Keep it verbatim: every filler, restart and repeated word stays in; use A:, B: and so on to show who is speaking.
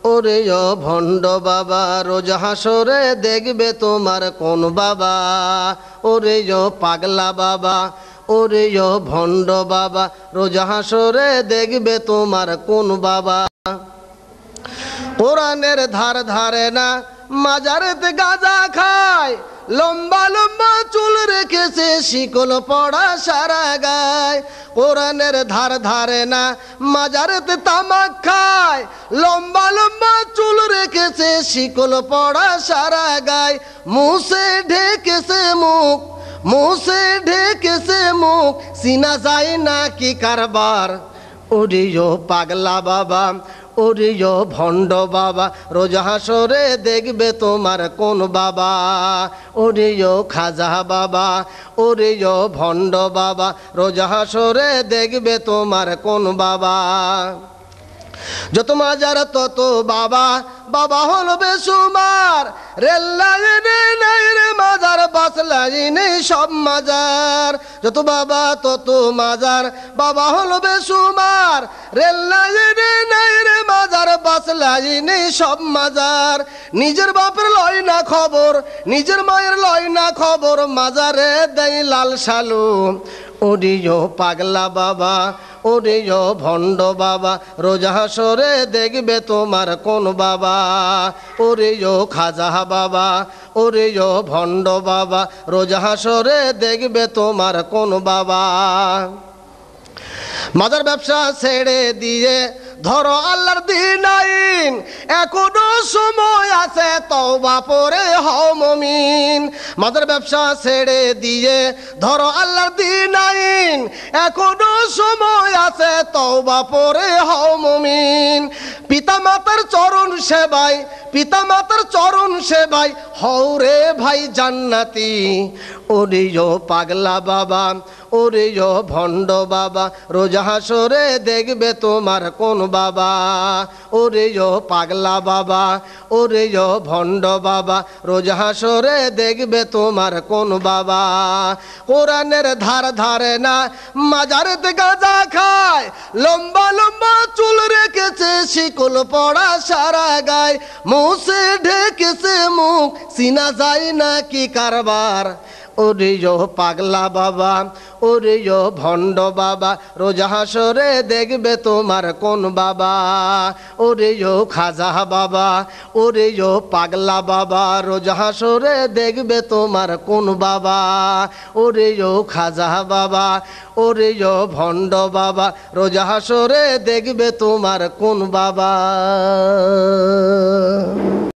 A: ওরে ও ভণ্ড বাবা রোজ হাসরে দেখবে তোমার কোন বাবা। ওরে ও পাগলা বাবা, ওরে ও ভণ্ড বাবা রোজ হাসরে দেখবে তোমার কোন বাবা। কোরআনের ধার ধারে না, মাজারেতে গাঁজা খায়, লম্বা লম্বা চুল রেখেছে শিকল পড়া সারা গায়। কোরআনের ধার ধারে না, মাজারেতে তামাক খায়, লম্বা লম্বা চুল রেখেছে শিকল পড়া সারা গায়। মুছে ঢেকেছে মুখ, মুছে ঢেকেছে মুখ, চিনা যায় না কি কারবার। ওরে ও পাগলা বাবা, ওরে ও ভণ্ড বাবা রোজ হাসরে দেখবে তোমার কোন বাবা। ওরে ও খাজা বাবা, ওরে ও ভণ্ড বাবা রোজ হাসরে দেখবে তোমার কোন বাবা। যত মাজার তত বাবা, বাবা হলো বেসুমার, রেল লাইনে নেই রে মাজার, বাস লাইনে সব মাজার। যত বাবা তত মাজার, বাবা হলো বেসুমার, রেল লাইনে নেই রে মাজার, বাস লাইনে সব মাজার। নিজের বাপের লয় না খবর, নিজের মায়ের লয় না খবর, মাজারে দেয় লাল সালু। ওরে ও পাগলা বাবা, ওরে ও ভণ্ড বাবা রোজ হাসরে দেখবে তোমার কোন বাবা। ওরে ও খাজা বাবা, ওরে ও ভণ্ড বাবা রোজ হাসরে দেখবে তোমার কোন বাবা। মাজার ব্যবসা ছেড়ে দিয়ে ধরো আল্লাহর দিন আইন, এখনো সময় আছে তওবা পরে হও মুমিন। মাজার ব্যবসা ছেড়ে দিয়ে ধরো আল্লাহর দিন আইন, এখনো সময় আছে তওবা পরে হও মুমিন। পিতা মাতার চরণ সেবায়, পিতা মাতার চরণ সেবায় হও রে ভাই জান্নাতি। ওরে ও পাগলা বাবা, ওরে ও ভণ্ড বাবা রোজ হাসরে দেখবে তোমার কোন বাবা। ওরে ও পাগলা বাবা, ওরে ও ভণ্ড বাবা রোজ হাসরে দেখবে তোমার কোন বাবা। কোরআনের ধার ধারে না, মাজারেতে গাঁজা খায়, লম্বা লম্বা চুল রেখেছে শিকল পড়া সারা গায়। মুছে ঢেকেছে মুখ, চিনা যায় না কি কারবার। ওরে ও পাগলা বাবা, ওরে ও ভণ্ড বাবা রোজ হাসরে দেখবে তোমার কোন বাবা। ওরে ও খাজা বাবা, ওরে ও পাগলা বাবা রোজ হাসরে দেখবে তোমার কোন বাবা। ওরে ও খাজা বাবা, ওরে ও ভণ্ড বাবা রোজ হাসরে দেখবে তোমার কোন বাবা।